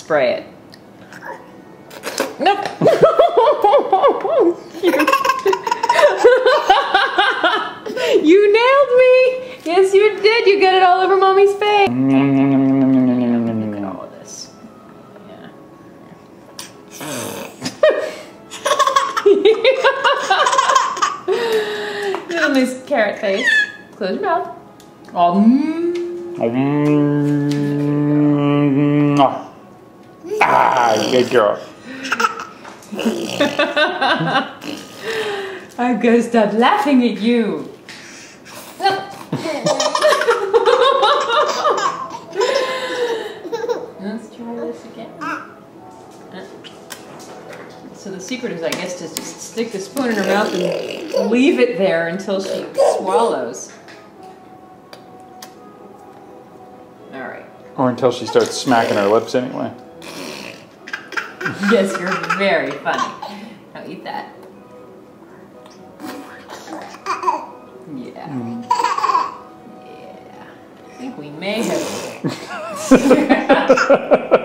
spray it. Nope. You nailed me. Yes, you did. You got it all over Mommy's face. Look at all of this. Yeah. Little nice carrot face. Close your mouth. Oh. Good girl. I'm gonna stop laughing at you. Let's try this again. So the secret is, I guess, to just stick the spoon in her mouth and leave it there until she swallows. All right. Or until she starts smacking her lips anyway. Yes, you're very funny. Now eat that. Yeah. Yeah. I think we may have...